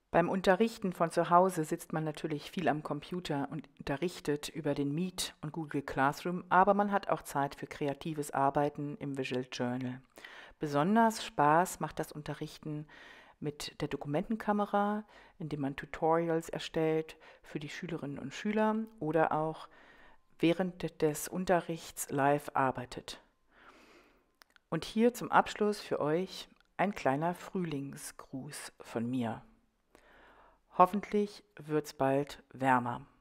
Beim Unterrichten von zu Hause sitzt man natürlich viel am Computer und unterrichtet über den Meet und Google Classroom, aber man hat auch Zeit für kreatives Arbeiten im Visual Journal. Besonders Spaß macht das Unterrichten mit der Dokumentenkamera, indem man Tutorials erstellt für die Schülerinnen und Schüler oder auch während des Unterrichts live arbeitet. Und hier zum Abschluss für euch ein kleiner Frühlingsgruß von mir. Hoffentlich wird's bald wärmer.